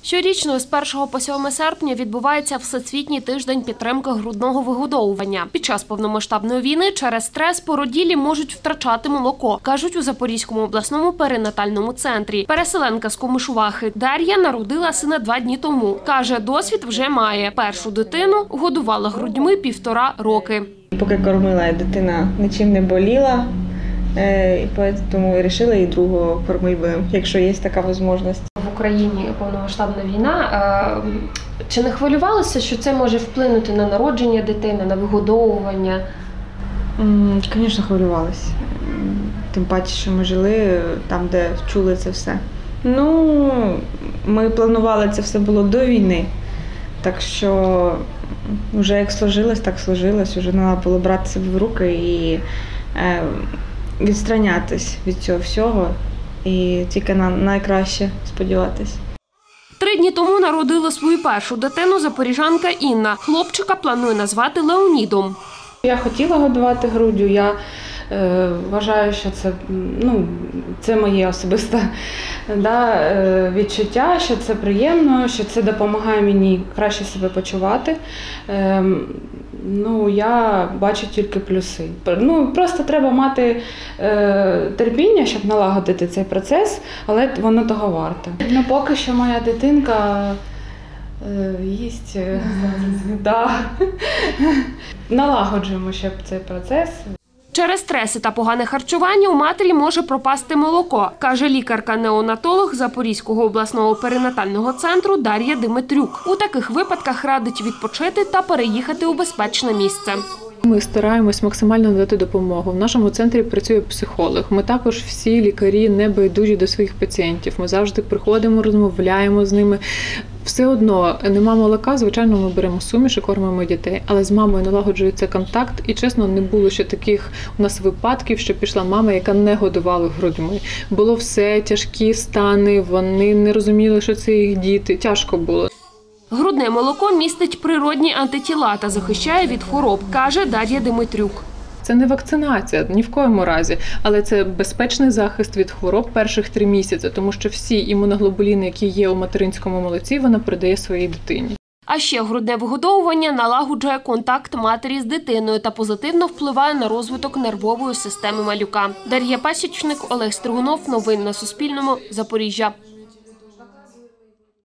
Щорічно з 1 по 7 серпня відбувається Всесвітній тиждень підтримки грудного вигодовування. Під час повномасштабної війни через стрес породілі можуть втрачати молоко, кажуть у Запорізькому обласному перинатальному центрі. Переселенка з Комишувахи Дар'я народила сина 2 дні тому. Каже, досвід вже має. Першу дитину годувала грудьми 1,5 роки. Поки кормила, дитина нічим не боліла, тому вирішила і другого кормити, якщо є така можливість. В Україні повномасштабна війна. Чи не хвилювалися, що це може вплинути на народження дитини, на вигодовування? Звісно, хвилювалася. Тим паче, що ми жили там, де чули це все. Ми планували, це все було до війни. Так що вже як сложилось, так сложилось. Вже треба було брати себе в руки і відстранятись від цього всього. І тільки на найкраще сподіватись. 3 дні тому народила свою першу дитину запоріжанка Інна. Хлопчика планує назвати Леонідом. Я хотіла годувати груддю, я вважаю, що це моє особисте відчуття, що це приємно, що це допомагає мені краще себе почувати. Я бачу тільки плюси. Просто треба мати терпіння, щоб налагодити цей процес, але воно того варте. Поки що моя дитинка їсть. Налагоджуємо ще цей процес. Через стреси та погане харчування у матері може пропасти молоко, каже лікарка-неонатолог Запорізького обласного перинатального центру Дар'я Димитрюк. У таких випадках радить відпочити та переїхати у безпечне місце. Ми стараємось максимально надати допомогу. В нашому центрі працює психолог. Ми також всі лікарі не байдужі до своїх пацієнтів. Ми завжди приходимо, розмовляємо з ними. Все одно нема молока, звичайно, ми беремо суміш і кормимо дітей. Але з мамою налагоджується контакт. І, чесно, не було ще таких у нас випадків, що пішла мама, яка не годувала грудьми. Було все, тяжкі стани, вони не розуміли, що це їх діти. Тяжко було. Грудне молоко містить природні антитіла та захищає від хвороб, каже Дар'я Димитрюк. Це не вакцинація, ні в коєму разі, але це безпечний захист від хвороб перших 3 місяці, тому що всі імуноглобуліни, які є у материнському молоці, вона передає своїй дитині. А ще грудне вигодовування налагоджує контакт матері з дитиною та позитивно впливає на розвиток нервової системи малюка. Дар'я Пасічник, Олег Стригунов. Новини на Суспільному. Запоріжжя.